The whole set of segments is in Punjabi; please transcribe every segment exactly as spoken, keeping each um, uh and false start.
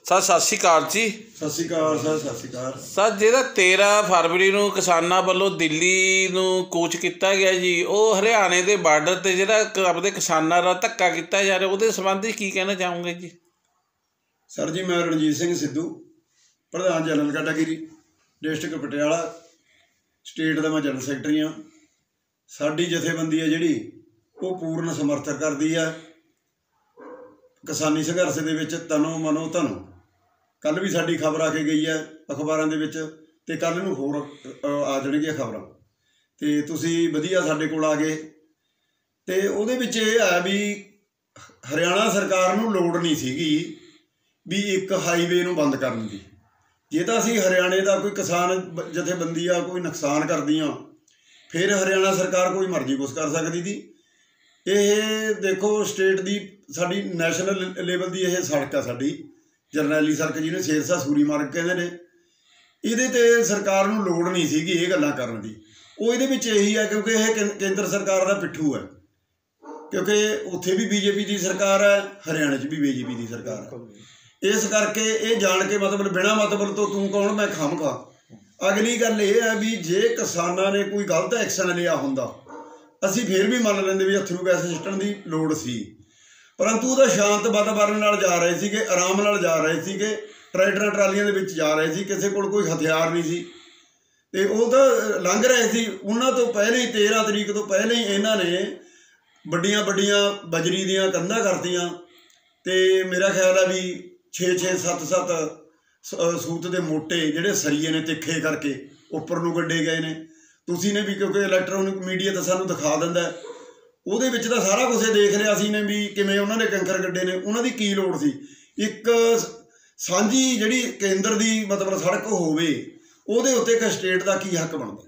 ਸਰ ਸਤਿ ਸ਼੍ਰੀ ਅਕਾਲ ਜੀ। ਸਤਿ ਸ਼੍ਰੀ ਅਕਾਲ ਸਰ। ਸਤਿ ਸ਼੍ਰੀ ਅਕਾਲ ਸਰ। ਜਿਹੜਾ ਤੇਰ੍ਹਾਂ ਫਰਵਰੀ ਨੂੰ ਕਿਸਾਨਾਂ ਵੱਲੋਂ ਦਿੱਲੀ ਨੂੰ ਕੂਚ ਕੀਤਾ ਗਿਆ ਜੀ, ਉਹ ਹਰਿਆਣੇ ਦੇ ਬਾਰਡਰ 'ਤੇ ਜਿਹੜਾ ਆਪਣੇ ਕਿਸਾਨਾਂ ਦਾ ਧੱਕਾ ਕੀਤਾ ਜਾ ਰਿਹਾ, ਉਹਦੇ ਸੰਬੰਧੀ ਕੀ ਕਹਿਣਾ ਚਾਹੋਗੇ ਜੀ? ਸਰ ਜੀ, ਮੈਂ ਰਣਜੀਤ ਸਿੰਘ ਸਿੱਧੂ, ਪ੍ਰਧਾਨ general category district Patiala state ਦਾ ਮੈਂ ਜਨਰਲ ਸੈਕਟਰੀ ਹਾਂ। ਸਾਡੀ ਜਥੇਬੰਦੀ ਹੈ ਜਿਹੜੀ ਉਹ ਪੂਰਨ ਸਮਰਥਨ ਕਰਦੀ ਹੈ ਕਿਸਾਨੀ ਸੰਘਰਸ਼ ਦੇ ਵਿੱਚ ਤਨੋ ਮਨੋ ਧਨੋ। ਕੱਲ੍ਹ ਵੀ ਸਾਡੀ ਖਬਰ ਆ ਕੇ ਗਈ ਹੈ ਅਖਬਾਰਾਂ ਦੇ ਵਿੱਚ, ਅਤੇ ਕੱਲ੍ਹ ਨੂੰ ਹੋਰ ਆ ਜਾਣਗੀਆਂ ਖਬਰਾਂ। ਅਤੇ ਤੁਸੀਂ ਵਧੀਆ ਸਾਡੇ ਕੋਲ ਆ ਗਏ। ਅਤੇ ਉਹਦੇ ਵਿੱਚ ਇਹ ਹੈ ਵੀ ਹਰਿਆਣਾ ਸਰਕਾਰ ਨੂੰ ਲੋੜ ਨਹੀਂ ਸੀਗੀ ਵੀ ਇੱਕ ਹਾਈਵੇ ਨੂੰ ਬੰਦ ਕਰਨ ਦੀ। ਜੇ ਤਾਂ ਅਸੀਂ ਹਰਿਆਣੇ ਦਾ ਕੋਈ ਕਿਸਾਨ ਜਥੇਬੰਦੀ ਆ ਕੋਈ ਨੁਕਸਾਨ ਕਰਦੀਆਂ, ਫਿਰ ਹਰਿਆਣਾ ਸਰਕਾਰ ਕੋਈ ਮਰਜ਼ੀ ਕੁਛ ਕਰ ਸਕਦੀ ਸੀ। ਇਹ ਦੇਖੋ, ਸਟੇਟ ਦੀ ਸਾਡੀ ਨੈਸ਼ਨਲ ਲੈਵਲ ਦੀ ਇਹ ਸੜਕ ਆ, ਸਾਡੀ ਜਰਨੈਲੀ ਸੜਕ ਜਿਹਨੂੰ ਸ਼ੇਰਸ਼ਾਹ ਸੂਰੀ ਮਾਰਗ ਕਹਿੰਦੇ ਨੇ। ਇਹਦੇ 'ਤੇ ਸਰਕਾਰ ਨੂੰ ਲੋੜ ਨਹੀਂ ਸੀਗੀ ਇਹ ਗੱਲਾਂ ਕਰਨ ਦੀ। ਉਹ ਇਹਦੇ ਵਿੱਚ ਇਹੀ ਹੈ ਕਿਉਂਕਿ ਇਹ ਕੇਂਦਰ ਸਰਕਾਰ ਦਾ ਪਿੱਠੂ ਹੈ, ਕਿਉਂਕਿ ਉੱਥੇ ਵੀ ਬੀਜੇਪੀ ਦੀ ਸਰਕਾਰ ਹੈ, ਹਰਿਆਣੇ 'ਚ ਵੀ ਬੀਜੇਪੀ ਦੀ ਸਰਕਾਰ ਹੈ। ਇਸ ਕਰਕੇ ਇਹ ਜਾਣ ਕੇ ਮਤਲਬ ਬਿਨਾਂ ਮਤਲਬ ਤੋਂ ਤੂੰ ਕੌਣ ਮੈਂ ਖਾਮਖਾ। ਅਗਲੀ ਗੱਲ ਇਹ ਹੈ ਵੀ ਜੇ ਕਿਸਾਨਾਂ ਨੇ ਕੋਈ ਗਲਤ ਐਕਸ਼ਨ ਲਿਆ ਹੁੰਦਾ, ਅਸੀਂ ਫਿਰ ਵੀ ਮੰਨ ਲੈਂਦੇ ਵੀ ਅਥਰੂ ਗੈਸ ਸਿਸਟਮ ਦੀ ਲੋੜ ਸੀ, ਪਰੰਤੂ ਉਹਦਾ ਸ਼ਾਂਤ ਵਾਤਾਵਰਨ ਨਾਲ ਜਾ ਰਹੇ ਸੀਗੇ, ਆਰਾਮ ਨਾਲ ਜਾ ਰਹੇ ਸੀਗੇ, ਟਰੈਕਟਰਾਂ ਟਰਾਲੀਆਂ ਦੇ ਵਿੱਚ ਜਾ ਰਹੇ ਸੀ, ਕਿਸੇ ਕੋਲ ਕੋਈ ਹਥਿਆਰ ਨਹੀਂ ਸੀ, ਅਤੇ ਉਹ ਤਾਂ ਲੰਘ ਰਹੇ ਸੀ। ਉਹਨਾਂ ਤੋਂ ਪਹਿਲਾਂ ਹੀ ਤੇਰ੍ਹਾਂ ਤਰੀਕ ਤੋਂ ਪਹਿਲਾਂ ਹੀ ਇਹਨਾਂ ਨੇ ਵੱਡੀਆਂ ਵੱਡੀਆਂ ਬਜਰੀ ਦੀਆਂ ਕੰਧਾਂ ਕਰਤੀਆਂ, ਅਤੇ ਮੇਰਾ ਖਿਆਲ ਹੈ ਵੀ ਛੇ ਛੇ ਸੱਤ ਸੱਤ ਸੂਤ ਦੇ ਮੋਟੇ ਜਿਹੜੇ ਸਰੀਏ ਨੇ ਤਿੱਖੇ ਕਰਕੇ ਉੱਪਰ ਨੂੰ ਗੱਡੇ ਗਏ ਨੇ। ਤੁਸੀਂ ਨੇ ਵੀ, ਕਿਉਂਕਿ ਇਲੈਕਟ੍ਰੋਨਿਕ ਮੀਡੀਆ ਤਾਂ ਸਾਨੂੰ ਦਿਖਾ ਦਿੰਦਾ, ਉਹਦੇ ਵਿੱਚ ਤਾਂ ਸਾਰਾ ਕੁਛ ਦੇਖ ਲਿਆ ਸੀ ਨੇ ਵੀ ਕਿਵੇਂ ਉਹਨਾਂ ਨੇ ਕੰਕਰ ਗੱਡੇ ਨੇ। ਉਹਨਾਂ ਦੀ ਕੀ ਲੋੜ ਸੀ? ਇੱਕ ਸਾਂਝੀ ਜਿਹੜੀ ਕੇਂਦਰ ਦੀ ਮਤਲਬ ਸੜਕ ਹੋਵੇ, ਉਹਦੇ ਉੱਤੇ ਇੱਕ ਸਟੇਟ ਦਾ ਕੀ ਹੱਕ ਬਣਦਾ?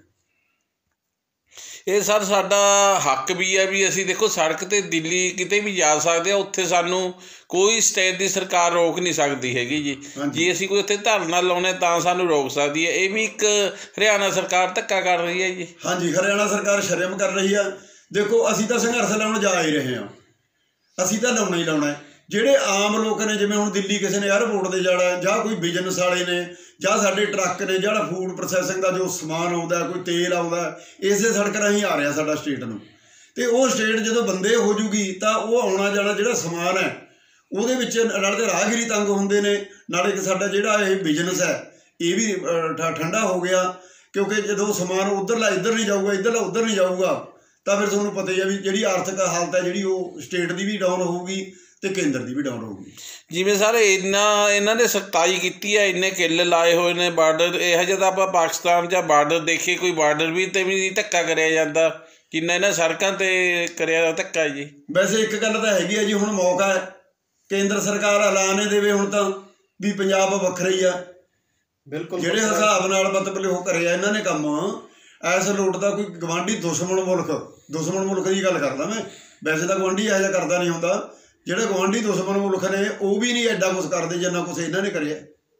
ਇਹ ਸਰ ਸਾਡਾ ਹੱਕ ਵੀ ਹੈ ਵੀ ਅਸੀਂ ਦੇਖੋ ਸੜਕ 'ਤੇ ਦਿੱਲੀ ਕਿਤੇ ਵੀ ਜਾ ਸਕਦੇ ਹਾਂ, ਉੱਥੇ ਸਾਨੂੰ ਕੋਈ ਸਟੇਟ ਦੀ ਸਰਕਾਰ ਰੋਕ ਨਹੀਂ ਸਕਦੀ ਹੈਗੀ ਜੀ। ਜੇ ਅਸੀਂ ਕੋਈ ਉੱਥੇ ਧਰਨਾ ਲਾਉਣੇ ਤਾਂ ਸਾਨੂੰ ਰੋਕ ਸਕਦੀ ਹੈ। ਇਹ ਵੀ ਇੱਕ ਹਰਿਆਣਾ ਸਰਕਾਰ ਧੱਕਾ ਕਰ ਰਹੀ ਹੈ ਜੀ। ਹਾਂਜੀ, ਹਰਿਆਣਾ ਸਰਕਾਰ ਸ਼ਰਮ ਕਰ ਰਹੀ ਆ। ਦੇਖੋ, ਅਸੀਂ ਤਾਂ ਸੰਘਰਸ਼ ਲਾਉਣ ਜਾ ਹੀ ਰਹੇ ਹਾਂ, ਅਸੀਂ ਤਾਂ ਲਾਉਣਾ ਹੀ ਲਾਉਣਾ। ਜਿਹੜੇ ਆਮ ਲੋਕ ਨੇ, ਜਿਵੇਂ ਹੁਣ ਦਿੱਲੀ ਕਿਸੇ ਨੇ ਏਅਰਪੋਰਟ 'ਤੇ ਜਾਣਾ, ਜਾਂ ਕੋਈ ਬਿਜ਼ਨਸ ਵਾਲੇ ਨੇ, ਜਾਂ ਸਾਡੇ ਟਰੱਕ ਨੇ, ਜਿਹੜਾ ਫੂਡ ਪ੍ਰੋਸੈਸਿੰਗ ਦਾ ਜੋ ਸਮਾਨ ਆਉਂਦਾ, ਕੋਈ ਤੇਲ ਆਉਂਦਾ, ਇਸੇ ਸੜਕ ਰਾਹੀਂ ਆ ਰਿਹਾ ਸਾਡਾ ਸਟੇਟ ਨੂੰ। ਅਤੇ ਉਹ ਸਟੇਟ ਜਦੋਂ ਬੰਦੇ ਹੋ ਜੂਗੀ ਤਾਂ ਉਹ ਆਉਣਾ ਜਾਣਾ ਜਿਹੜਾ ਸਮਾਨ ਹੈ ਉਹਦੇ ਵਿੱਚ ਨਾਲੇ ਤਾਂ ਰਾਹਗੀਰੀ ਤੰਗ ਹੁੰਦੇ ਨੇ, ਨਾਲੇ ਕਿ ਸਾਡਾ ਜਿਹੜਾ ਇਹ ਬਿਜ਼ਨਸ ਹੈ ਇਹ ਵੀ ਠੰਡਾ ਹੋ ਗਿਆ। ਕਿਉਂਕਿ ਜਦੋਂ ਸਮਾਨ ਉੱਧਰਲਾ ਇੱਧਰ ਨਹੀਂ ਜਾਊਗਾ, ਇੱਧਰਲਾ ਉੱਧਰ ਨਹੀਂ ਜਾਊਗਾ, ਤਾਂ ਫਿਰ ਤੁਹਾਨੂੰ ਪਤਾ ਹੀ ਆ ਵੀ ਜਿਹੜੀ ਆਰਥਿਕ ਹਾਲਤ ਹੈ ਜਿਹੜੀ ਉਹ ਸਟੇਟ ਦੀ ਵੀ ਡਾਊਨ ਹੋਊਗੀ ਅਤੇ ਕੇਂਦਰ ਦੀ ਵੀ ਡਾਊਨ ਹੋਊਗੀ। ਜਿਵੇਂ ਸਰ ਇੰਨਾ ਇਹਨਾਂ ਨੇ ਸਖਤਾਈ ਕੀਤੀ ਹੈ, ਇੰਨੇ ਕਿੱਲ ਲਾਏ ਹੋਏ ਨੇ ਬਾਰਡਰ, ਇਹੋ ਜਿਹਾ ਤਾਂ ਆਪਾਂ ਪਾਕਿਸਤਾਨ ਜਾਂ ਬਾਰਡਰ ਦੇਖੀਏ, ਕੋਈ ਬਾਰਡਰ ਵੀ 'ਤੇ ਵੀ ਧੱਕਾ ਕਰਿਆ ਜਾਂਦਾ, ਕਿੰਨਾ ਇਹਨਾਂ ਸੜਕਾਂ 'ਤੇ ਕਰਿਆ ਧੱਕਾ ਜੀ। ਵੈਸੇ ਇੱਕ ਗੱਲ ਤਾਂ ਹੈਗੀ ਹੈ ਜੀ, ਹੁਣ ਮੌਕਾ ਹੈ ਕੇਂਦਰ ਸਰਕਾਰ ਐਲਾਨ ਹੀ ਦੇਵੇ ਹੁਣ ਤਾਂ ਵੀ ਪੰਜਾਬ ਵੱਖਰਾ ਹੀ ਆ। ਬਿਲਕੁਲ, ਜਿਹੜੇ ਹਿਸਾਬ ਨਾਲ ਮਤਲਬ ਉਹ ਕਰਿਆ ਇਹਨਾਂ ਨੇ ਕੰਮ, ਐਸ ਲੋਟ ਦਾ ਕੋਈ ਗਵਾਂਢੀ ਦੁਸ਼ਮਣ ਮੁਲਕ ਦੁਸ਼ਮਣ ਮੁਲਕ ਦੀ ਗੱਲ ਕਰਦਾ ਮੈਂ। ਵੈਸੇ ਤਾਂ ਗੁਆਂਢੀ ਇਹੋ ਜਿਹਾ ਕਰਦਾ ਨਹੀਂ ਹੁੰਦਾ, ਜਿਹੜੇ ਗੁਆਂਢੀ ਦੁਸ਼ਮਣ ਮੁਲਕ ਨੇ ਉਹ ਵੀ ਨਹੀਂ ਐਡਾ ਕੁਛ ਕਰਦੇ ਜਿੰਨਾ ਕੁਛ ਇਹਨਾਂ ਨੇ ਕਰਿਆ।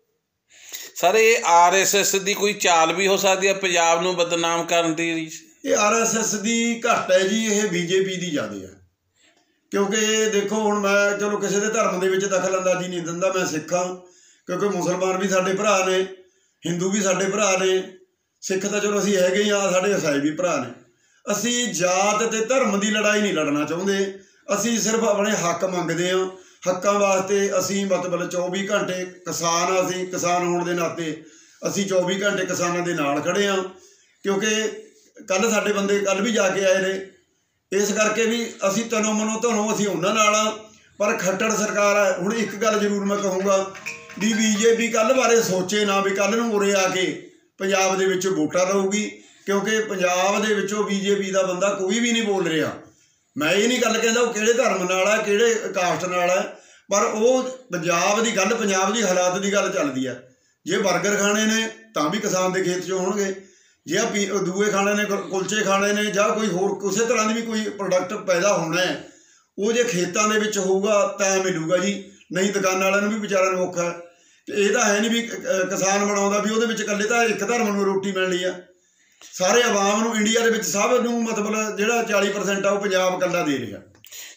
ਸਰ, ਇਹ ਆਰ ਐਸ ਐਸ ਦੀ ਕੋਈ ਚਾਲ ਵੀ ਹੋ ਸਕਦੀ ਹੈ ਪੰਜਾਬ ਨੂੰ ਬਦਨਾਮ ਕਰਨ ਦੀ? ਇਹ ਆਰ ਐਸ ਐਸ ਦੀ ਘੱਟ ਹੈ ਜੀ, ਇਹ ਬੀ ਜੇ ਪੀ ਦੀ ਜ਼ਿਆਦਾ ਹੈ। ਕਿਉਂਕਿ ਦੇਖੋ, ਹੁਣ ਮੈਂ ਚਲੋ ਕਿਸੇ ਦੇ ਧਰਮ ਦੇ ਵਿੱਚ ਦਖਲ ਅੰਦਾਜ਼ੀ ਨਹੀਂ ਦਿੰਦਾ, ਮੈਂ ਸਿੱਖ ਹਾਂ, ਕਿਉਂਕਿ ਮੁਸਲਮਾਨ ਵੀ ਸਾਡੇ ਭਰਾ ਨੇ, ਹਿੰਦੂ ਵੀ ਸਾਡੇ ਭਰਾ ਨੇ, ਸਿੱਖ ਤਾਂ ਚਲੋ ਅਸੀਂ ਹੈਗੇ ਹੀ ਹਾਂ, ਸਾਡੇ ਈਸਾਈ ਵੀ ਭਰਾ ਨੇ। ਅਸੀਂ ਜਾਤ ਅਤੇ ਧਰਮ ਦੀ ਲੜਾਈ ਨਹੀਂ ਲੜਨਾ ਚਾਹੁੰਦੇ, ਅਸੀਂ ਸਿਰਫ ਆਪਣੇ ਹੱਕ ਮੰਗਦੇ ਹਾਂ। ਹੱਕਾਂ ਵਾਸਤੇ ਅਸੀਂ ਮਤਲਬ ਚੌਵੀ ਘੰਟੇ ਕਿਸਾਨ ਆ, ਅਸੀਂ ਕਿਸਾਨ ਹੋਣ ਦੇ ਨਾਤੇ ਅਸੀਂ ਚੌਵੀ ਘੰਟੇ ਕਿਸਾਨਾਂ ਦੇ ਨਾਲ ਖੜ੍ਹੇ ਹਾਂ। ਕਿਉਂਕਿ ਕੱਲ੍ਹ ਸਾਡੇ ਬੰਦੇ ਕੱਲ੍ਹ ਵੀ ਜਾ ਕੇ ਆਏ ਨੇ, ਇਸ ਕਰਕੇ ਵੀ ਅਸੀਂ ਤਨੋਂ ਮਨੋਂ ਧਨੋਂ ਅਸੀਂ ਉਹਨਾਂ ਨਾਲ ਆ। ਪਰ ਖੱਟੜ ਸਰਕਾਰ ਹੈ। ਹੁਣ ਇੱਕ ਗੱਲ ਜ਼ਰੂਰ ਮੈਂ ਕਹੂੰਗਾ ਵੀ ਬੀ ਜੇ ਪੀ ਕੱਲ੍ਹ ਬਾਰੇ ਸੋਚੇ ਨਾ ਵੀ ਕੱਲ੍ਹ ਨੂੰ ਉਰੇ ਆ ਕੇ ਪੰਜਾਬ ਦੇ ਵਿੱਚ ਵੋਟਾਂ ਲਊਗੀ, ਕਿਉਂਕਿ ਪੰਜਾਬ ਦੇ ਵਿੱਚੋਂ ਬੀ ਜੇ ਪੀ ਦਾ ਬੰਦਾ ਕੋਈ ਵੀ ਨਹੀਂ ਬੋਲ ਰਿਹਾ। ਮੈਂ ਇਹ ਨਹੀਂ ਗੱਲ ਕਹਿੰਦਾ ਉਹ ਕਿਹੜੇ ਧਰਮ ਨਾਲ ਹੈ, ਕਿਹੜੇ ਕਾਸਟ ਨਾਲ ਹੈ, ਪਰ ਉਹ ਪੰਜਾਬ ਦੀ ਗੱਲ, ਪੰਜਾਬ ਦੀ ਹਾਲਾਤ ਦੀ ਗੱਲ ਚੱਲਦੀ ਹੈ। ਜੇ ਬਰਗਰ ਖਾਣੇ ਨੇ ਤਾਂ ਵੀ ਕਿਸਾਨ ਦੇ ਖੇਤ 'ਚ ਹੋਣਗੇ, ਜੇ ਆ ਪੀ ਦੂਏ ਖਾਣੇ ਨੇ, ਕੁਲਚੇ ਖਾਣੇ ਨੇ, ਜਾਂ ਕੋਈ ਹੋਰ ਕਿਸੇ ਤਰ੍ਹਾਂ ਦੀ ਵੀ ਕੋਈ ਪ੍ਰੋਡਕਟ ਪੈਦਾ ਹੋਣਾ ਹੈ, ਉਹ ਜੇ ਖੇਤਾਂ ਦੇ ਵਿੱਚ ਹੋਊਗਾ ਤਾਂ ਮਿਲੂਗਾ ਜੀ, ਨਹੀਂ ਦੁਕਾਨਾਂ ਵਾਲਿਆਂ ਨੂੰ ਵੀ ਵਿਚਾਰਿਆਂ ਨੂੰ ਔਖਾ। ਅਤੇ ਇਹ ਤਾਂ ਹੈ ਨਹੀਂ ਵੀ ਕਿਸਾਨ ਬਣਾਉਂਦਾ ਵੀ ਉਹਦੇ ਵਿੱਚ ਇਕੱਲੇ ਤਾਂ ਇੱਕ ਧਰਮ ਨੂੰ ਰੋਟੀ ਮਿਲਣੀ ਆ, ਸਾਰੇ ਆਵਾਮ ਨੂੰ, ਇੰਡੀਆ ਦੇ ਵਿੱਚ ਸਭ ਨੂੰ ਮਤਲਬ ਜਿਹੜਾ ਚਾਲੀ ਪਰਸੈਂਟ ਆ ਉਹ ਪੰਜਾਬ ਇਕੱਲਾ ਦੇ ਰਿਹਾ।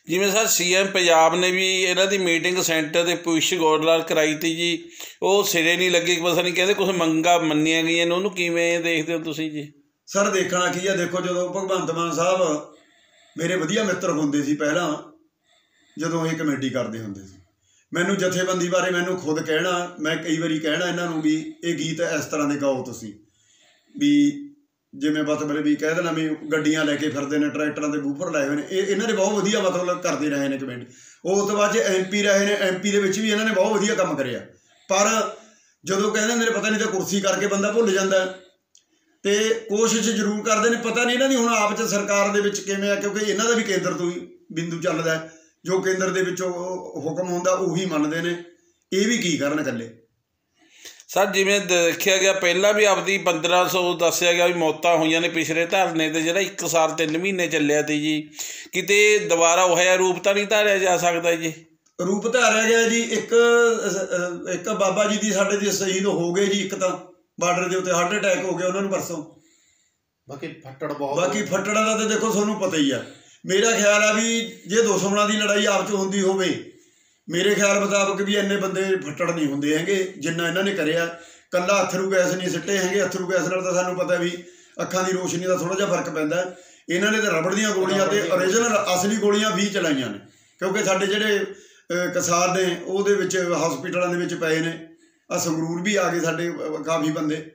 ਜਿਵੇਂ ਸਰ ਸੀ ਐਮ ਪੰਜਾਬ ਨੇ ਵੀ ਇਹਨਾਂ ਦੀ ਮੀਟਿੰਗ ਸੈਂਟਰ ਦੇ ਪਿਊਸ਼ ਗੋਇਲ ਨਾਲ ਕਰਾਈ ਤੀ ਜੀ, ਉਹ ਸਿਰੇ ਨਹੀਂ ਲੱਗੀ, ਪਤਾ ਨਹੀਂ ਕਹਿੰਦੇ ਕੁਛ ਮੰਗਾਂ ਮੰਨੀਆਂ ਗਈਆਂ ਨੇ, ਉਹਨੂੰ ਕਿਵੇਂ ਦੇਖਦੇ ਹੋ ਤੁਸੀਂ ਜੀ? ਸਰ ਦੇਖਣਾ ਕੀ ਆ, ਦੇਖੋ ਜਦੋਂ ਭਗਵੰਤ ਮਾਨ ਸਾਹਿਬ ਮੇਰੇ ਵਧੀਆ ਮਿੱਤਰ ਹੁੰਦੇ ਸੀ ਪਹਿਲਾਂ, ਜਦੋਂ ਇਹ ਕਮੇਟੀ ਕਰਦੇ ਹੁੰਦੇ ਸੀ, ਮੈਨੂੰ ਜਥੇਬੰਦੀ ਬਾਰੇ ਮੈਨੂੰ ਖੁਦ ਕਹਿਣਾ, ਮੈਂ ਕਈ ਵਾਰੀ ਕਹਿਣਾ ਇਹਨਾਂ ਨੂੰ ਵੀ ਇਹ ਗੀਤ ਇਸ ਤਰ੍ਹਾਂ ਦੇ ਗਾਓ ਤੁਸੀਂ, ਵੀ ਜਿਵੇਂ ਮਤਲਬ ਵੀ ਕਹਿ ਦੇਣਾ ਵੀ ਗੱਡੀਆਂ ਲੈ ਕੇ ਫਿਰਦੇ ਨੇ, ਟਰੈਕਟਰਾਂ ਦੇ ਬੂਫਰ ਲਾਏ ਹੋਏ ਨੇ, ਇਹ ਇਹਨਾਂ ਨੇ ਬਹੁਤ ਵਧੀਆ ਮਤਲਬ ਕਰਦੇ ਰਹੇ ਨੇ ਕਮੇਟੀ। ਉਸ ਤੋਂ ਬਾਅਦ 'ਚ ਐਮ ਪੀ ਰਹੇ ਨੇ, ਐਮ ਪੀ ਦੇ ਵਿੱਚ ਵੀ ਇਹਨਾਂ ਨੇ ਬਹੁਤ ਵਧੀਆ ਕੰਮ ਕਰਿਆ, ਪਰ ਜਦੋਂ ਕਹਿੰਦੇ ਮੇਰੇ ਪਤਾ ਨਹੀਂ ਤਾਂ ਕੁਰਸੀ ਕਰਕੇ ਬੰਦਾ ਭੁੱਲ ਜਾਂਦਾ, ਤੇ ਕੋਸ਼ਿਸ਼ ਜ਼ਰੂਰ ਕਰਦੇ ਨੇ, ਪਤਾ ਨਹੀਂ ਇਹਨਾਂ ਦੀ ਹੁਣ ਆਪ 'ਚ ਸਰਕਾਰ ਦੇ ਵਿੱਚ ਕਿਵੇਂ ਆ, ਕਿਉਂਕਿ ਇਹਨਾਂ ਦਾ ਵੀ ਕੇਂਦਰ ਤੋਂ ਹੀ ਬਿੰਦੂ ਚੱਲਦਾ, ਜੋ ਕੇਂਦਰ ਦੇ ਵਿੱਚੋਂ ਹੁਕਮ ਹੁੰਦਾ ਉਹੀ ਮੰਨਦੇ ਨੇ, ਇਹ ਵੀ ਕੀ ਕਰਨ ਇਕੱਲੇ। ਸਰ ਜਿਵੇਂ ਦੇਖਿਆ ਗਿਆ ਪਹਿਲਾਂ ਵੀ ਆਪਦੀ ਪੰਦਰਾਂ ਸੌ ਦੱਸਿਆ ਗਿਆ ਵੀ ਮੌਤਾਂ ਹੋਈਆਂ ਨੇ ਪਿਛਲੇ ਧਰਨੇ 'ਤੇ, ਜਿਹੜਾ ਇੱਕ ਸਾਲ ਤਿੰਨ ਮਹੀਨੇ ਚੱਲਿਆ ਤੀ ਜੀ, ਕਿਤੇ ਦੁਬਾਰਾ ਉਹ ਜਿਹਾ ਰੂਪ ਤਾਂ ਨਹੀਂ ਧਾਰਿਆ ਜਾ ਸਕਦਾ ਜੀ? ਰੂਪ ਧਾਰਿਆ ਗਿਆ ਜੀ, ਇੱਕ ਇੱਕ ਬਾਬਾ ਜੀ ਦੀ ਸਾਡੇ ਦੀ ਸ਼ਹੀਦ ਹੋ ਗਏ ਜੀ, ਇੱਕ ਤਾਂ ਬਾਰਡਰ ਦੇ ਉੱਤੇ ਹਾਰਟ ਅਟੈਕ ਹੋ ਗਿਆ ਉਹਨਾਂ ਨੂੰ ਪਰਸੋਂ, ਬਾਕੀ ਫੱਟੜ ਬਹੁਤ, ਬਾਕੀ ਫੱਟੜਾਂ ਦਾ ਤਾਂ ਦੇਖੋ ਤੁਹਾਨੂੰ ਪਤਾ ਹੀ ਆ। ਮੇਰਾ ਖਿਆਲ ਆ ਵੀ ਜੇ ਦੁਸ਼ਮਣਾਂ ਦੀ ਲੜਾਈ ਆਪ 'ਚ ਹੁੰਦੀ ਹੋਵੇ, ਮੇਰੇ ਖਿਆਲ ਮੁਤਾਬਕ ਵੀ ਇੰਨੇ ਬੰਦੇ ਫੱਟੜ ਨਹੀਂ ਹੁੰਦੇ ਹੈਗੇ ਜਿੰਨਾ ਇਹਨਾਂ ਨੇ ਕਰਿਆ। ਕੱਲਾ ਅਥਰੂ ਗੈਸ ਨਹੀਂ ਸਿੱਟੇ ਹੈਗੇ, ਅਥਰੂ ਗੈਸ ਨਾਲ ਤਾਂ ਸਾਨੂੰ ਪਤਾ ਵੀ ਅੱਖਾਂ ਦੀ ਰੋਸ਼ਨੀ ਦਾ ਥੋੜ੍ਹਾ ਜਿਹਾ ਫਰਕ ਪੈਂਦਾ, ਇਹਨਾਂ ਨੇ ਤਾਂ ਰਬੜ ਦੀਆਂ ਗੋਲੀਆਂ ਤੇ ਓਰੀਜਨਲ ਅਸਲੀ ਗੋਲੀਆਂ ਵੀ ਚਲਾਈਆਂ ਨੇ, ਕਿਉਂਕਿ ਸਾਡੇ ਜਿਹੜੇ ਕਿਸਾਨ ਨੇ ਉਹਦੇ ਵਿੱਚ ਹਸਪੀਟਲਾਂ ਦੇ ਵਿੱਚ ਪਏ ਨੇ, ਆ ਸੰਗਰੂਰ ਵੀ ਆ ਗਏ ਸਾਡੇ ਕਾਫੀ ਬੰਦੇ।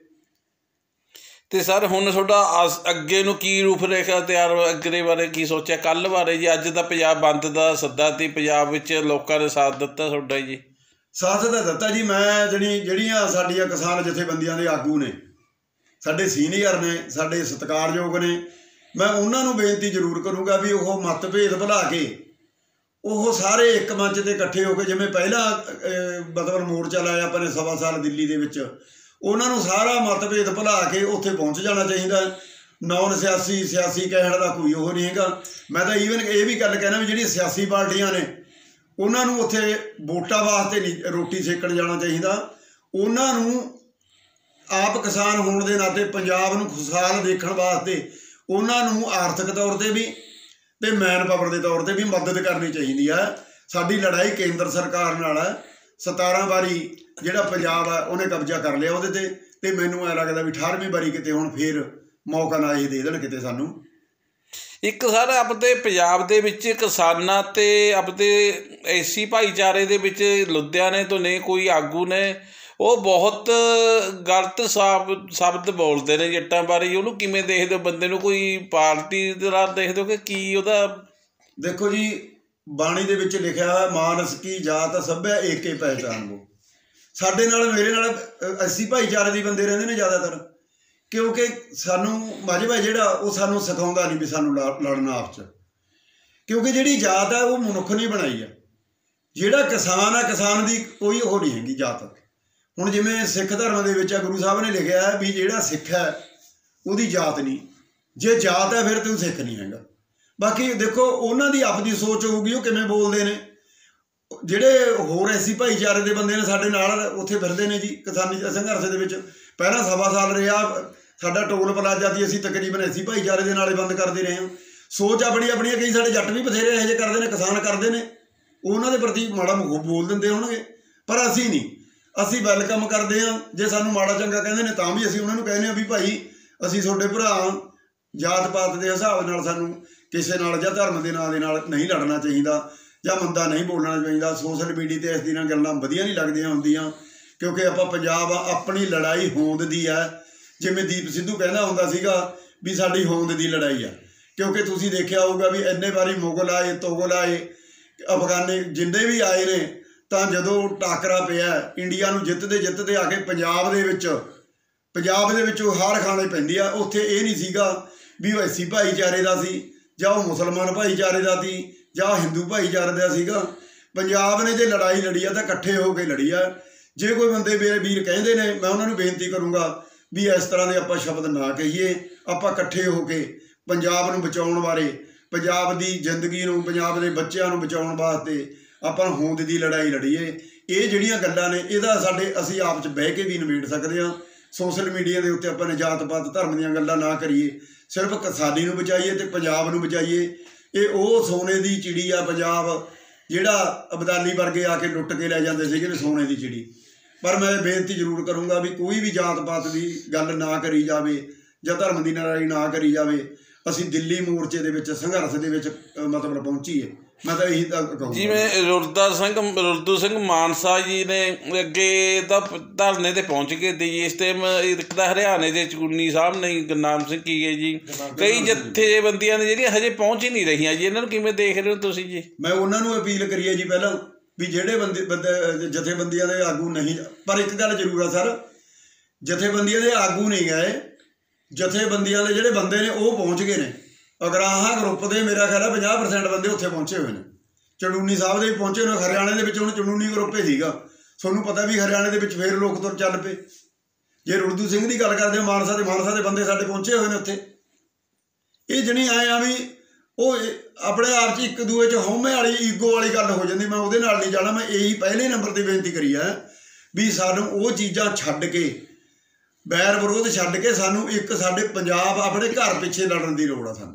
ਤੇ ਸਰ ਹੁਣ ਤੁਹਾਡਾ ਅੱਗੇ ਨੂੰ ਕੀ ਰੂਪ ਰੇਖਾ ਤਿਆਰ, ਅੱਗੇ ਬਾਰੇ ਕੀ ਸੋਚਿਆ, ਕੱਲ੍ਹ ਬਾਰੇ ਜੀ? ਅੱਜ ਤਾਂ ਪੰਜਾਬ ਬੰਦ ਦਾ ਸੱਦਾ ਤੀ, ਪੰਜਾਬ ਵਿੱਚ ਲੋਕਾਂ ਨੇ ਸਾਥ ਦਿੱਤਾ ਤੁਹਾਡਾ ਜੀ? ਸਾਥ ਤਾਂ ਦਿੱਤਾ ਜੀ, ਮੈਂ ਜਿਹੜੀ ਜਿਹੜੀਆਂ ਸਾਡੀਆਂ ਕਿਸਾਨ ਜਥੇਬੰਦੀਆਂ ਦੇ ਆਗੂ ਨੇ, ਸਾਡੇ ਸੀਨੀਅਰ ਨੇ, ਸਾਡੇ ਸਤਿਕਾਰਯੋਗ ਨੇ, ਮੈਂ ਉਹਨਾਂ ਨੂੰ ਬੇਨਤੀ ਜ਼ਰੂਰ ਕਰੂੰਗਾ ਵੀ ਉਹ ਮਤਭੇਦ ਭੁਲਾ ਕੇ ਉਹ ਸਾਰੇ ਇੱਕ ਮੰਚ 'ਤੇ ਇਕੱਠੇ ਹੋ ਕੇ, ਜਿਵੇਂ ਪਹਿਲਾਂ ਮਤਲਬ ਮੋਰਚਾ ਲਾਇਆ ਆਪਾਂ ਨੇ ਸਵਾ ਸਾਲ ਦਿੱਲੀ ਦੇ ਵਿੱਚ, ਉਹਨਾਂ ਨੂੰ ਸਾਰਾ ਮਤਭੇਦ ਭੁਲਾ ਕੇ ਉੱਥੇ ਪਹੁੰਚ ਜਾਣਾ ਚਾਹੀਦਾ। ਨੌਨ ਸਿਆਸੀ ਸਿਆਸੀ ਕਹਿਣ ਦਾ ਕੋਈ ਉਹ ਨਹੀਂ ਹੈਗਾ। ਮੈਂ ਤਾਂ ਈਵਨ ਇਹ ਵੀ ਗੱਲ ਕਹਿਣਾ ਵੀ ਜਿਹੜੀਆਂ ਸਿਆਸੀ ਪਾਰਟੀਆਂ ਨੇ ਉਹਨਾਂ ਨੂੰ ਉੱਥੇ ਵੋਟਾਂ ਵਾਸਤੇ ਨਹੀਂ ਰੋਟੀ ਸੇਕਣ ਜਾਣਾ ਚਾਹੀਦਾ, ਉਹਨਾਂ ਨੂੰ ਆਪ ਕਿਸਾਨ ਹੋਣ ਦੇ ਨਾਤੇ ਪੰਜਾਬ ਨੂੰ ਖੁਸ਼ਹਾਲ ਦੇਖਣ ਵਾਸਤੇ ਉਹਨਾਂ ਨੂੰ ਆਰਥਿਕ ਤੌਰ 'ਤੇ ਵੀ ਅਤੇ ਮੈਨ ਪਾਵਰ ਦੇ ਤੌਰ 'ਤੇ ਵੀ ਮਦਦ ਕਰਨੀ ਚਾਹੀਦੀ ਹੈ। ਸਾਡੀ ਲੜਾਈ ਕੇਂਦਰ ਸਰਕਾਰ ਨਾਲ ਹੈ, ਸਤਾਰਾਂ ਵਾਰੀ ਜਿਹੜਾ ਪੰਜਾਬ ਆ ਉਹਨੇ ਕਬਜ਼ਾ ਕਰ ਲਿਆ ਉਹਦੇ 'ਤੇ, ਅਤੇ ਮੈਨੂੰ ਐਂ ਲੱਗਦਾ ਵੀ ਅਠਾਰਵੀਂ ਵਾਰੀ ਕਿਤੇ ਹੁਣ ਫੇਰ ਮੌਕਾ ਨਾ ਇਹ ਦੇ ਦੇਣ ਕਿਤੇ ਸਾਨੂੰ। ਇੱਕ ਸਰ ਆਪਣੇ ਪੰਜਾਬ ਦੇ ਵਿੱਚ ਕਿਸਾਨਾਂ ਅਤੇ ਆਪਣੇ ਐਸੀ ਭਾਈਚਾਰੇ ਦੇ ਵਿੱਚ ਲੁਧਿਆਣੇ ਤੋਂ ਨੇ ਕੋਈ ਆਗੂ ਨੇ, ਉਹ ਬਹੁਤ ਗਲਤ ਸਾਬ ਸ਼ਬਦ ਬੋਲਦੇ ਨੇ ਜੱਟਾਂ ਬਾਰੇ, ਉਹਨੂੰ ਕਿਵੇਂ ਦੇਖਦੇ ਹੋ? ਬੰਦੇ ਨੂੰ ਕੋਈ ਪਾਰਟੀ ਦੇ ਨਾਲ ਦੇਖਦੇ ਹੋ ਕਿ ਕੀ ਉਹਦਾ? ਦੇਖੋ ਜੀ, ਬਾਣੀ ਦੇ ਵਿੱਚ ਲਿਖਿਆ ਹੋਇਆ ਮਾਨਸ ਕੀ ਜਾਤ ਸਭਿਆ ਏਕੇ ਪਹਿਚਾਨ ਵੋ। ਸਾਡੇ ਨਾਲ ਮੇਰੇ ਨਾਲ ਐਸੀ ਭਾਈਚਾਰੇ ਦੇ ਬੰਦੇ ਰਹਿੰਦੇ ਨੇ ਜ਼ਿਆਦਾਤਰ, ਕਿਉਂਕਿ ਸਾਨੂੰ ਮਜ਼ਹਬ ਹੈ ਜਿਹੜਾ ਉਹ ਸਾਨੂੰ ਸਿਖਾਉਂਦਾ ਨਹੀਂ ਵੀ ਸਾਨੂੰ ਲੜਨਾ ਆਪਸ 'ਚ, ਕਿਉਂਕਿ ਜਿਹੜੀ ਜਾਤ ਹੈ ਉਹ ਮਨੁੱਖ ਨੇ ਬਣਾਈ ਆ। ਜਿਹੜਾ ਕਿਸਾਨ ਆ, ਕਿਸਾਨ ਦੀ ਕੋਈ ਉਹ ਨਹੀਂ ਹੈਗੀ ਜਾਤ। ਹੁਣ ਜਿਵੇਂ ਸਿੱਖ ਧਰਮ ਦੇ ਵਿੱਚ ਗੁਰੂ ਸਾਹਿਬ ਨੇ ਲਿਖਿਆ ਹੈ ਵੀ ਜਿਹੜਾ ਸਿੱਖ ਹੈ ਉਹਦੀ ਜਾਤ ਨਹੀਂ, ਜੇ ਜਾਤ ਹੈ ਫਿਰ ਤੂੰ ਸਿੱਖ ਨਹੀਂ ਹੈਗਾ। ਬਾਕੀ ਦੇਖੋ ਉਹਨਾਂ ਦੀ ਆਪਣੀ ਸੋਚ ਹੋਊਗੀ, ਉਹ ਕਿਵੇਂ ਬੋਲਦੇ ਨੇ। ਜਿਹੜੇ ਹੋਰ ਐਸੀ ਭਾਈਚਾਰੇ ਦੇ ਬੰਦੇ ਨੇ ਸਾਡੇ ਨਾਲ ਉੱਥੇ ਫਿਰਦੇ ਨੇ ਜੀ ਕਿਸਾਨੀ ਸੰਘਰਸ਼ ਦੇ ਵਿੱਚ, ਪਹਿਲਾਂ ਸਵਾ ਸਾਲ ਰਿਹਾ ਸਾਡਾ ਟੋਲ ਪਲਾਜ਼ਾ ਸੀ, ਅਸੀਂ ਤਕਰੀਬਨ ਐਸੀ ਭਾਈਚਾਰੇ ਦੇ ਨਾਲ ਹੀ ਬੰਦ ਕਰਦੇ ਰਹੇ ਹਾਂ। ਸੋਚ ਆਪਣੀ ਆਪਣੀਆਂ, ਕਈ ਸਾਡੇ ਜੱਟ ਵੀ ਬਥੇਰੇ ਇਹੋ ਜਿਹੇ ਕਰਦੇ ਨੇ, ਕਿਸਾਨ ਕਰਦੇ ਨੇ, ਉਹਨਾਂ ਦੇ ਪ੍ਰਤੀ ਮਾੜਾ ਮੂੰਹ ਬੋਲ ਦਿੰਦੇ ਹੋਣਗੇ, ਪਰ ਅਸੀਂ ਨਹੀਂ, ਅਸੀਂ ਵੈਲਕਮ ਕਰਦੇ ਹਾਂ। ਜੇ ਸਾਨੂੰ ਮਾੜਾ ਚੰਗਾ ਕਹਿੰਦੇ ਨੇ ਤਾਂ ਵੀ ਅਸੀਂ ਉਹਨਾਂ ਨੂੰ ਕਹਿੰਦੇ ਹਾਂ ਵੀ ਭਾਈ ਅਸੀਂ ਤੁਹਾਡੇ ਭਰਾ, ਜਾਤ ਪਾਤ ਦੇ ਹਿਸਾਬ ਨਾਲ ਸਾਨੂੰ ਕਿਸੇ ਨਾਲ ਜਾਂ ਧਰਮ ਦੇ ਨਾਂ ਦੇ ਨਾਲ ਨਹੀਂ ਲੜਨਾ ਚਾਹੀਦਾ ਜਾਂ ਮੰਦਾ ਨਹੀਂ ਬੋਲਣਾ ਚਾਹੀਦਾ। ਸੋਸ਼ਲ ਮੀਡੀਆ 'ਤੇ ਇਸ ਦੀਆਂ ਗੱਲਾਂ ਵਧੀਆ ਨਹੀਂ ਲੱਗਦੀਆਂ ਹੁੰਦੀਆਂ, ਕਿਉਂਕਿ ਆਪਾਂ ਪੰਜਾਬ ਆਪਣੀ ਲੜਾਈ ਹੋਂਦ ਦੀ ਹੈ। ਜਿਵੇਂ ਦੀਪ ਸਿੱਧੂ ਕਹਿੰਦਾ ਹੁੰਦਾ ਸੀਗਾ ਵੀ ਸਾਡੀ ਹੋਂਦ ਦੀ ਲੜਾਈ ਆ, ਕਿਉਂਕਿ ਤੁਸੀਂ ਦੇਖਿਆ ਹੋਊਗਾ ਵੀ ਇੰਨੇ ਵਾਰੀ ਮੁਗਲ ਆਏ, ਤੋਗਲ ਆਏ, ਅਫਗਾਨੇ ਜਿੰਨੇ ਵੀ ਆਏ ਨੇ, ਤਾਂ ਜਦੋਂ ਟਾਕਰਾ ਪਿਆ ਇੰਡੀਆ ਨੂੰ ਜਿੱਤਦੇ ਜਿੱਤਦੇ ਆ ਕੇ ਪੰਜਾਬ ਦੇ ਵਿੱਚ ਪੰਜਾਬ ਦੇ ਵਿੱਚ ਹਾਰ ਖਾਣੇ ਪੈਂਦੀ ਆ। ਉੱਥੇ ਇਹ ਨਹੀਂ ਸੀਗਾ ਵੀ ਉਹ ਐਸੀ ਭਾਈਚਾਰੇ ਦਾ ਸੀ ਜਾਂ ਉਹ ਮੁਸਲਮਾਨ ਭਾਈਚਾਰੇ ਦਾ ਸੀ ਜਾਂ ਹਿੰਦੂ ਭਾਈਚਾਰੇ ਦਾ ਸੀਗਾ। ਪੰਜਾਬ ਨੇ ਜੇ ਲੜਾਈ ਲੜੀ ਆ ਤਾਂ ਇਕੱਠੇ ਹੋ ਕੇ ਲੜੀ ਆ। ਜੇ ਕੋਈ ਬੰਦੇ ਮੇਰੇ ਵੀਰ ਕਹਿੰਦੇ ਨੇ, ਮੈਂ ਉਹਨਾਂ ਨੂੰ ਬੇਨਤੀ ਕਰੂੰਗਾ ਵੀ ਇਸ ਤਰ੍ਹਾਂ ਦੇ ਆਪਾਂ ਸ਼ਬਦ ਨਾ ਕਹੀਏ, ਆਪਾਂ ਇਕੱਠੇ ਹੋ ਕੇ ਪੰਜਾਬ ਨੂੰ ਬਚਾਉਣ ਬਾਰੇ, ਪੰਜਾਬ ਦੀ ਜ਼ਿੰਦਗੀ ਨੂੰ, ਪੰਜਾਬ ਦੇ ਬੱਚਿਆਂ ਨੂੰ ਬਚਾਉਣ ਵਾਸਤੇ ਆਪਾਂ ਹੋਂਦ ਦੀ ਲੜਾਈ ਲੜੀਏ। ਇਹ ਜਿਹੜੀਆਂ ਗੱਲਾਂ ਨੇ ਇਹਦਾ ਸਾਡੇ ਅਸੀਂ ਆਪ 'ਚ ਬਹਿ ਕੇ ਵੀ ਨਿਬੇੜ ਸਕਦੇ ਹਾਂ। ਸੋਸ਼ਲ ਮੀਡੀਆ ਦੇ ਉੱਤੇ ਆਪਾਂ ਨੇ ਜਾਤ ਪਾਤ ਧਰਮ ਦੀਆਂ ਗੱਲਾਂ ਨਾ ਕਰੀਏ, ਸਿਰਫ ਕਿਸਾਨੀ ਨੂੰ ਬਚਾਈਏ ਅਤੇ ਪੰਜਾਬ ਨੂੰ ਬਚਾਈਏ। ਇਹ ਉਹ ਸੋਨੇ ਦੀ ਚਿੜੀ ਆ ਪੰਜਾਬ, ਜਿਹੜਾ ਅਬਦਾਲੀ ਵਰਗੇ ਆ ਕੇ ਲੁੱਟ ਕੇ ਲੈ ਜਾਂਦੇ ਸੀਗੇ ਵੀ ਸੋਨੇ ਦੀ ਚਿੜੀ। ਪਰ ਮੈਂ ਬੇਨਤੀ ਜ਼ਰੂਰ ਕਰੂੰਗਾ ਵੀ ਕੋਈ ਵੀ ਜਾਤ ਪਾਤ ਦੀ ਗੱਲ ਨਾ ਕਰੀ ਜਾਵੇ ਜਾਂ ਧਰਮ ਦੀ ਲੜਾਈ ਨਾ ਕਰੀ ਜਾਵੇ। ਅਸੀਂ ਦਿੱਲੀ ਮੋਰਚੇ ਦੇ ਵਿੱਚ ਸੰਘਰਸ਼ ਦੇ ਵਿੱਚ ਮਤਲਬ ਪਹੁੰਚੀਏ। ਮੈਂ ਤਾਂ ਇਹੀ ਤਾਂ ਕਹੂੰਗਾ। ਜਿਵੇਂ ਰੁਰਦਾ ਸਿੰਘ ਰੁਰਦੂ ਸਿੰਘ ਮਾਨਸਾ ਜੀ ਨੇ ਅੱਗੇ ਤਾਂ ਧਰਨੇ ਤੇ ਪਹੁੰਚ ਗਏ ਤੇ ਜੀ। ਇਸ ਟਾਈਮ ਇੱਕ ਤਾਂ ਹਰਿਆਣੇ ਦੇ ਚੂਨੀ ਸਾਹਿਬ ਨੇ ਗੁਰਨਾਮ ਸਿੰਘ ਕੀ ਹੈ ਜੀ, ਕਈ ਜਥੇਬੰਦੀਆਂ ਨੇ ਜਿਹੜੀਆਂ ਹਜੇ ਪਹੁੰਚ ਹੀ ਨਹੀਂ ਰਹੀਆਂ ਜੀ। ਇਹਨਾਂ ਨੂੰ ਕਿਵੇਂ ਦੇਖ ਰਹੇ ਹੋ ਤੁਸੀਂ ਜੀ? ਮੈਂ ਉਹਨਾਂ ਨੂੰ ਅਪੀਲ ਕਰੀਏ ਜੀ ਪਹਿਲਾਂ ਵੀ ਜਿਹੜੇ ਬੰਦੇ ਬੰਦੇ ਜਥੇਬੰਦੀਆਂ ਦੇ ਆਗੂ ਨਹੀਂ, ਪਰ ਇੱਕ ਗੱਲ ਜ਼ਰੂਰ ਆ ਸਰ, ਜਥੇਬੰਦੀਆਂ ਦੇ ਆਗੂ ਨਹੀਂ ਗਏ, ਜਥੇਬੰਦੀਆਂ ਦੇ ਜਿਹੜੇ ਬੰਦੇ ਨੇ ਉਹ ਪਹੁੰਚ ਗਏ ਨੇ। ਅਗਰਾਹਾਂ ਗਰੁੱਪ ਦੇ ਮੇਰਾ ਖਿਆਲ ਹੈ ਪੰਜਾਹ ਪ੍ਰਸੈਂਟ ਬੰਦੇ ਉੱਥੇ ਪਹੁੰਚੇ ਹੋਏ ਨੇ। ਚੜੂਨੀ ਸਾਹਿਬ ਦੇ ਵੀ ਪਹੁੰਚੇ ਹੋਏ। ਹਰਿਆਣੇ ਦੇ ਵਿੱਚ ਹੁਣ ਚੜੂਨੀ ਗਰੁੱਪ ਹੀ ਸੀਗਾ, ਤੁਹਾਨੂੰ ਪਤਾ ਵੀ ਹਰਿਆਣੇ ਦੇ ਵਿੱਚ ਫੇਰ ਲੋਕ ਤੁਰ ਚੱਲ ਪਏ। ਜੇ ਰੁਰਦੂ ਸਿੰਘ ਦੀ ਗੱਲ ਕਰਦੇ ਹੋ, ਮਾਨਸਾ ਦੇ ਮਾਨਸਾ ਦੇ ਬੰਦੇ ਸਾਡੇ ਪਹੁੰਚੇ ਹੋਏ ਨੇ ਉੱਥੇ। ਇਹ ਜਣੀ ਆਏ ਆ ਵੀ ਉਹ ਆਪਣੇ ਆਪ 'ਚ ਇੱਕ ਦੂਏ 'ਚ ਹਉਮੈ ਵਾਲੀ ਈਗੋ ਵਾਲੀ ਗੱਲ ਹੋ ਜਾਂਦੀ। ਮੈਂ ਉਹਦੇ ਨਾਲ ਨਹੀਂ ਜਾਣਾ। ਮੈਂ ਇਹੀ ਪਹਿਲੇ ਨੰਬਰ 'ਤੇ ਬੇਨਤੀ ਕਰੀ ਹੈ ਵੀ ਸਾਨੂੰ ਉਹ ਚੀਜ਼ਾਂ ਛੱਡ ਕੇ, ਬੈਰ ਵਿਰੋਧ ਛੱਡ ਕੇ, ਸਾਨੂੰ ਇੱਕ ਸਾਡੇ ਪੰਜਾਬ ਆਪਣੇ ਘਰ ਪਿੱਛੇ ਲੜਨ ਦੀ ਲੋੜ ਆ ਸਾਨੂੰ।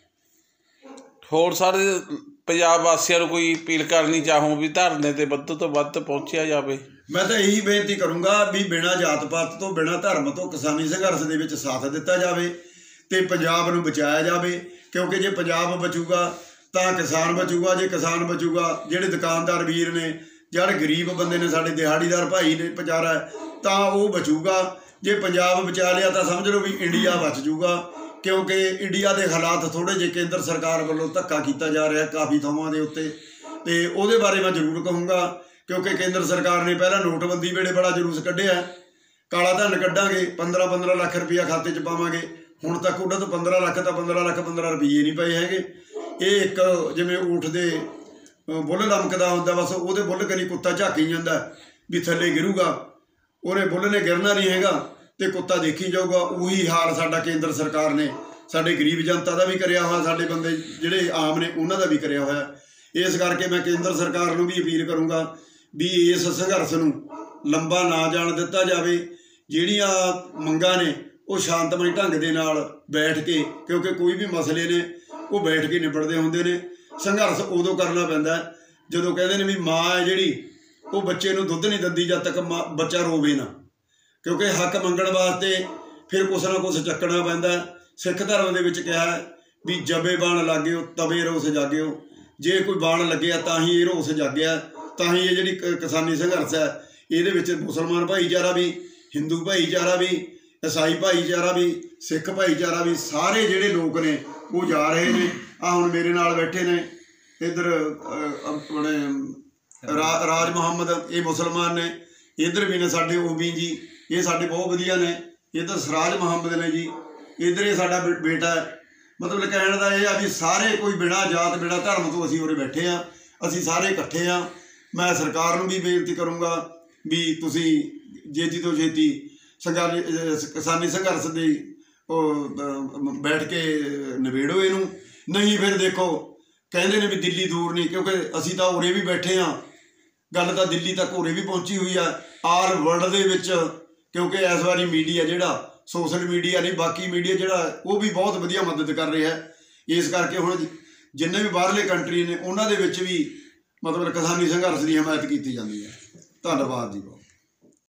ਹੋਰ ਸਾਰੇ ਪੰਜਾਬ ਵਾਸੀਆਂ ਨੂੰ ਕੋਈ ਅਪੀਲ ਕਰਨੀ ਚਾਹੂੰ ਵੀ ਧਰਨੇ ਤੇ ਵੱਧ ਤੋਂ ਵੱਧ ਪਹੁੰਚਿਆ ਜਾਵੇ? ਮੈਂ ਤਾਂ ਇਹੀ ਬੇਨਤੀ ਕਰੂੰਗਾ ਵੀ ਬਿਨਾਂ ਜਾਤ ਪਾਤ ਤੋਂ, ਬਿਨਾਂ ਧਰਮ ਤੋਂ ਕਿਸਾਨੀ ਸੰਘਰਸ਼ ਦੇ ਵਿੱਚ ਸਾਥ ਦਿੱਤਾ ਜਾਵੇ ਤੇ ਪੰਜਾਬ ਨੂੰ ਬਚਾਇਆ ਜਾਵੇ। ਕਿਉਂਕਿ ਜੇ ਪੰਜਾਬ ਬਚੂਗਾ ਤਾਂ ਕਿਸਾਨ ਬਚੂਗਾ, ਜੇ ਕਿਸਾਨ ਬਚੂਗਾ ਜਿਹੜੇ ਦੁਕਾਨਦਾਰ ਵੀਰ ਨੇ, ਜਿਹੜੇ ਗਰੀਬ ਬੰਦੇ ਨੇ, ਸਾਡੇ ਦਿਹਾੜੀਦਾਰ ਭਾਈ ਨੇ ਵਿਚਾਰਾ, ਤਾਂ ਉਹ ਬਚੂਗਾ। ਜੇ ਪੰਜਾਬ ਬਚਾ ਲਿਆ ਤਾਂ ਸਮਝ ਲਓ ਵੀ ਇੰਡੀਆ ਬਚ ਜੂਗਾ। ਕਿਉਂਕਿ ਇੰਡੀਆ ਦੇ ਹਾਲਾਤ ਥੋੜ੍ਹੇ ਜਿਹੇ ਕੇਂਦਰ ਸਰਕਾਰ ਵੱਲੋਂ ਧੱਕਾ ਕੀਤਾ ਜਾ ਰਿਹਾ ਕਾਫੀ ਥਾਵਾਂ ਦੇ ਉੱਤੇ, ਤੇ ਉਹਦੇ ਬਾਰੇ ਮੈਂ ਜ਼ਰੂਰ ਕਹੂੰਗਾ। ਕਿਉਂਕਿ ਕੇਂਦਰ ਸਰਕਾਰ ਨੇ ਪਹਿਲਾਂ ਨੋਟਬੰਦੀ ਵੇਲੇ ਬੜਾ ਜਲੂਸ ਕੱਢਿਆ, ਕਾਲਾ ਧਨ ਕੱਢਾਂਗੇ, ਪੰਦਰਾਂ ਪੰਦਰਾਂ ਲੱਖ ਰੁਪਈਆ ਖਾਤੇ 'ਚ ਪਾਵਾਂਗੇ। ਹੁਣ ਤੱਕ ਉਹਨਾਂ ਤੋਂ ਪੰਦਰਾਂ ਲੱਖ ਤਾਂ ਪੰਦਰਾਂ ਲੱਖ ਪੰਦਰਾਂ ਰੁਪਈਏ ਨਹੀਂ ਪਏ ਹੈਗੇ। ਇਹ ਇੱਕ ਜਿਵੇਂ ਊਠ ਦੇ ਬੁੱਲ ਲਮਕਦਾ ਹੁੰਦਾ, ਬਸ ਉਹਦੇ ਬੁੱਲ ਕਰੀ ਕੁੱਤਾ ਝਾਕੀ ਜਾਂਦਾ ਵੀ ਥੱਲੇ ਗਿਰੂਗਾ, ਉਹਨੇ ਬੁੱਲ ਨੇ ਗਿਰਨਾ ਨਹੀਂ ਹੈਗਾ ਤੇ ਕੁੱਤਾ ਦੇਖੀ ਜਾਊਗਾ। ਉਹੀ ਹਾਲ ਸਾਡਾ ਕੇਂਦਰ ਸਰਕਾਰ ਨੇ ਸਾਡੇ ਗਰੀਬ ਜਨਤਾ ਦਾ ਵੀ ਕਰਿਆ ਹੋਇਆ, ਸਾਡੇ ਬੰਦੇ ਜਿਹੜੇ ਆਮ ਨੇ ਉਹਨਾਂ ਦਾ ਵੀ ਕਰਿਆ ਹੋਇਆ। ਇਸ ਕਰਕੇ ਮੈਂ ਕੇਂਦਰ ਸਰਕਾਰ ਨੂੰ ਵੀ ਅਪੀਲ ਕਰੂੰਗਾ ਵੀ ਇਸ ਸੰਘਰਸ਼ ਨੂੰ ਲੰਬਾ ਨਾ ਜਾਣ ਦਿੱਤਾ ਜਾਵੇ। ਜਿਹੜੀਆਂ ਮੰਗਾਂ ਨੇ ਉਹ ਸ਼ਾਂਤਮਈ ਢੰਗ ਦੇ ਨਾਲ ਬੈਠ ਕੇ, ਕਿਉਂਕਿ ਕੋਈ ਵੀ ਮਸਲੇ ਨੇ ਉਹ ਬੈਠ ਕੇ ਨਿਬੜਦੇ ਹੁੰਦੇ ਨੇ। ਸੰਘਰਸ਼ ਉਦੋਂ ਕਰਨਾ ਪੈਂਦਾ ਜਦੋਂ ਕਹਿੰਦੇ ਨੇ ਵੀ ਮਾਂ ਹੈ ਜਿਹੜੀ ਉਹ ਬੱਚੇ ਨੂੰ ਦੁੱਧ ਨਹੀਂ ਦਿੰਦੀ ਜਦ ਤੱਕ ਮਾਂ ਬੱਚਾ ਰੋਵੇ ਨਾ। ਕਿਉਂਕਿ ਹੱਕ ਮੰਗਣ ਵਾਸਤੇ ਫਿਰ ਕੁਛ ਨਾ ਕੁਛ ਚੱਕਣਾ ਪੈਂਦਾ। ਸਿੱਖ ਧਰਮ ਦੇ ਵਿੱਚ ਕਿਹਾ ਵੀ ਜਬੇ ਬਾਣ ਲਾਗਿਓ ਤਵੇ ਰੋਸ ਜਾਗਿਓ। ਜੇ ਕੋਈ ਬਾਣ ਲੱਗਿਆ ਤਾਂ ਹੀ ਇਹ ਰੋਸ ਜਾਗਿਆ, ਤਾਂ ਹੀ ਇਹ ਜਿਹੜੀ ਕਿਸਾਨੀ ਸੰਘਰਸ਼ ਹੈ ਇਹਦੇ ਵਿੱਚ ਮੁਸਲਮਾਨ ਭਾਈਚਾਰਾ ਵੀ, ਹਿੰਦੂ ਭਾਈਚਾਰਾ ਵੀ, ਈਸਾਈ ਭਾਈਚਾਰਾ ਵੀ, ਸਿੱਖ ਭਾਈਚਾਰਾ ਵੀ, ਸਾਰੇ ਜਿਹੜੇ ਲੋਕ ਨੇ ਉਹ ਜਾ ਰਹੇ ਨੇ। ਆ ਹੁਣ ਮੇਰੇ ਨਾਲ ਬੈਠੇ ਨੇ ਇੱਧਰ ਆਪਣੇ ਰਾ ਰਾਜ ਮੁਹੰਮਦ, ਇਹ ਮੁਸਲਮਾਨ ਨੇ। ਇੱਧਰ ਵੀ ਨੇ ਸਾਡੇ ਓਬੀ ਜੀ, ਇਹ ਸਾਡੇ ਬਹੁਤ ਵਧੀਆ ਨੇ। ਇੱਧਰ ਸਰਾਜ ਮੁਹੰਮਦ ਨੇ ਜੀ, ਇੱਧਰ ਇਹ ਸਾਡਾ ਬੇਟਾ ਹੈ। ਮਤਲਬ ਕਹਿਣ ਦਾ ਇਹ ਆ ਵੀ ਸਾਰੇ ਕੋਈ ਬਿਨਾਂ ਜਾਤ ਬਿਨਾਂ ਧਰਮ ਤੋਂ ਅਸੀਂ ਉਰੇ ਬੈਠੇ ਹਾਂ, ਅਸੀਂ ਸਾਰੇ ਇਕੱਠੇ ਹਾਂ। ਮੈਂ ਸਰਕਾਰ ਨੂੰ ਵੀ ਬੇਨਤੀ ਕਰੂੰਗਾ ਵੀ ਤੁਸੀਂ ਛੇਤੀ ਤੋਂ ਛੇਤੀ ਸੰਘਰਸ਼ ਕਿਸਾਨੀ ਸੰਘਰਸ਼ ਦੀ ਉਹ ਬੈਠ ਕੇ ਨਿਬੇੜੋ ਇਹਨੂੰ। ਨਹੀਂ ਫਿਰ ਦੇਖੋ ਕਹਿੰਦੇ ਨੇ ਵੀ ਦਿੱਲੀ ਦੂਰ ਨਹੀਂ, ਕਿਉਂਕਿ ਅਸੀਂ ਤਾਂ ਉਰੇ ਵੀ ਬੈਠੇ ਹਾਂ। ਗੱਲ ਤਾਂ ਦਿੱਲੀ ਤੱਕ ਉਰੇ ਵੀ ਪਹੁੰਚੀ ਹੋਈ ਆ, ਆਲ ਵਰਲਡ ਦੇ ਵਿੱਚ। ਕਿਉਂਕਿ ਇਸ ਵਾਰੀ ਮੀਡੀਆ ਜਿਹੜਾ ਸੋਸ਼ਲ ਮੀਡੀਆ ਨਹੀਂ, ਬਾਕੀ ਮੀਡੀਆ ਜਿਹੜਾ ਉਹ ਵੀ ਬਹੁਤ ਵਧੀਆ ਮਦਦ ਕਰ ਰਿਹਾ ਹੈ। ਇਸ ਕਰਕੇ ਹੁਣ ਜਿੰਨੇ ਵੀ ਬਾਹਰਲੇ ਕੰਟਰੀ ਨੇ ਉਹਨਾਂ ਦੇ ਵਿੱਚ ਵੀ ਮਤਲਬ ਕਿਸਾਨੀ ਸੰਘਰਸ਼ ਦੀ ਹਮਾਇਤ ਕੀਤੀ ਜਾਂਦੀ ਹੈ। ਧੰਨਵਾਦ ਜੀ।